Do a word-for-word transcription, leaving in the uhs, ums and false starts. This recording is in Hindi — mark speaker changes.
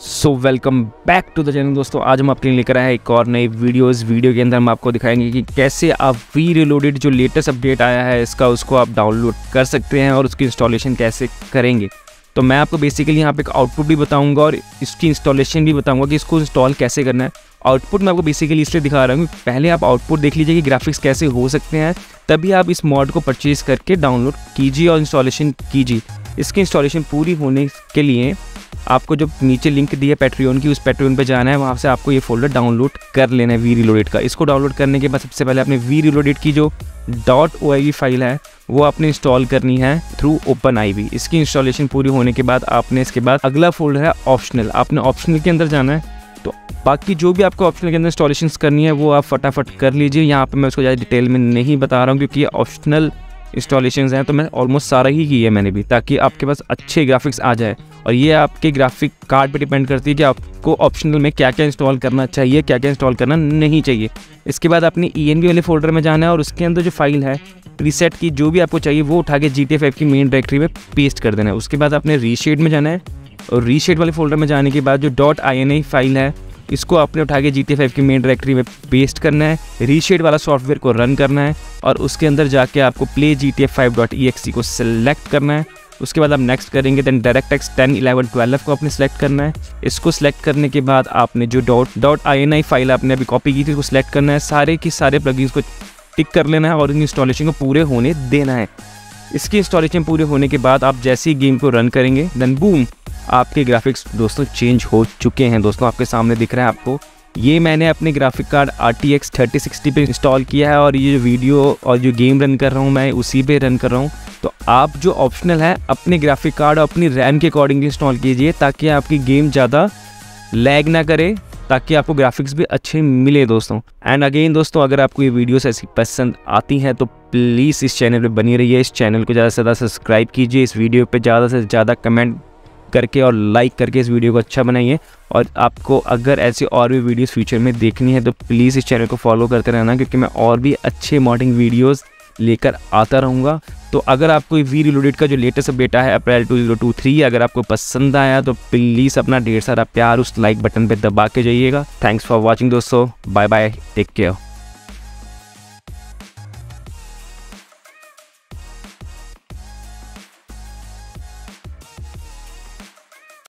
Speaker 1: So welcome back to the channel दोस्तों। आज हम आपके लिए लेकर आए हैं एक और नई वीडियो। इस वीडियो के अंदर हम आपको दिखाएंगे कि कैसे आप वी रीलोडेड जो लेटेस्ट अपडेट आया है इसका उसको आप डाउनलोड कर सकते हैं और उसकी इंस्टॉलेशन कैसे करेंगे। तो मैं आपको बेसिकली यहाँ पे एक आउटपुट भी बताऊंगा और इसकी इंस्टॉलेशन भी बताऊंगा कि इसको इंस्टॉल कैसे करना है। आउटपुट मैं आपको बेसिकली इसलिए दिखा रहा हूँ, पहले आप आउटपुट देख लीजिए कि ग्राफिक्स कैसे हो सकते हैं, तभी आप इस मॉड को परचेज़ करके डाउनलोड कीजिए और इंस्टॉलेशन कीजिए। इसकी इंस्टॉलेशन पूरी होने के लिए आपको जो नीचे लिंक दिया पैट्रियन की, उस पैट्रियन पे जाना है, वहाँ से आपको ये फोल्डर डाउनलोड कर लेना है वी रीलोडेड का। इसको डाउनलोड करने के बाद सबसे पहले आपने वी रीलोडेड की जो dot O I V file है वो आपने इंस्टॉल करनी है थ्रू ओपन आई वी। इसकी इंस्टॉलेशन पूरी होने के बाद आपने इसके बाद अगला फोल्डर है ऑप्शनल, आपने ऑप्शनल के अंदर जाना है। तो बाकी जो भी आपको ऑप्शनल के अंदर इंस्टॉलेशन करनी है वो आप फटाफट कर लीजिए। यहाँ पर मैं उसको ज़्यादा डिटेल में नहीं बता रहा हूँ क्योंकि ये ऑप्शनल इंस्टॉलेशंस हैं, तो मैं ऑलमोस्ट सारा ही की है मैंने भी, ताकि आपके पास अच्छे ग्राफिक्स आ जाए। और ये आपके ग्राफिक कार्ड पे डिपेंड करती है कि आपको ऑप्शनल में क्या क्या इंस्टॉल करना चाहिए, क्या क्या इंस्टॉल करना नहीं चाहिए। इसके बाद आपने ई एन वी वाले फोल्डर में जाना है और उसके अंदर जो फाइल है प्रीसेट की जो भी आपको चाहिए वो उठा के जी टी ए फाइव की मेन डायरेक्टरी में पेस्ट कर देना है। उसके बाद आपने रीशेड में जाना है और रीशेड वाले फोल्डर में जाने के बाद जो dot I N I file है इसको आपने उठा के जी टी ए फाइव की मेन डायरेक्टरी में पेस्ट करना है। रीशेड वाला सॉफ्टवेयर को रन करना है और उसके अंदर जाके आपको play G T A five dot E X E को सिलेक्ट करना है। उसके बाद आप नेक्स्ट करेंगे, then direct X ten eleven twelve को आपने सेलेक्ट करना है। इसको सिलेक्ट करने के बाद आपने जो dot dot I N I file आपने अभी कॉपी की थी उसको सिलेक्ट करना है। सारे की सारे प्लगइन्स को टिक कर लेना है और इन इंस्टॉलेशन को पूरे होने देना है। इसकी इंस्टॉलेशन पूरे होने के बाद आप जैसे ही गेम को रन करेंगे देन बूम, आपके ग्राफिक्स दोस्तों चेंज हो चुके हैं। दोस्तों आपके सामने दिख रहा है आपको, ये मैंने अपने graphic card R T X thirty sixty पे इंस्टॉल किया है और ये जो वीडियो और जो गेम रन कर रहा हूँ मैं उसी पे रन कर रहा हूँ। तो आप जो ऑप्शनल है अपने ग्राफिक कार्ड और अपनी रैम के अकॉर्डिंगली इंस्टॉल कीजिए ताकि आपकी गेम ज़्यादा लैग ना करे, ताकि आपको ग्राफिक्स भी अच्छे मिले दोस्तों। एंड अगेन दोस्तों, अगर आपको ये वीडियोस ऐसी पसंद आती हैं तो प्लीज़ इस चैनल पे बनी रहिए, इस चैनल को ज़्यादा से ज़्यादा सब्सक्राइब कीजिए, इस वीडियो पे ज़्यादा से ज़्यादा कमेंट करके और लाइक करके इस वीडियो को अच्छा बनाइए। और आपको अगर ऐसी और भी वीडियोस फ्यूचर में देखनी है तो प्लीज़ इस चैनल को फॉलो करते रहना, क्योंकि मैं और भी अच्छे मॉडिंग वीडियोस लेकर आता रहूँगा। तो अगर आपको वी रीलोडेड का जो लेटेस्ट अपडेट है April two thousand twenty three अगर आपको पसंद आया तो प्लीज़ अपना ढेर सारा प्यार उस लाइक बटन पे दबा के जाइएगा। थैंक्स फॉर वॉचिंग दोस्तों, बाय बाय, टेक केयर।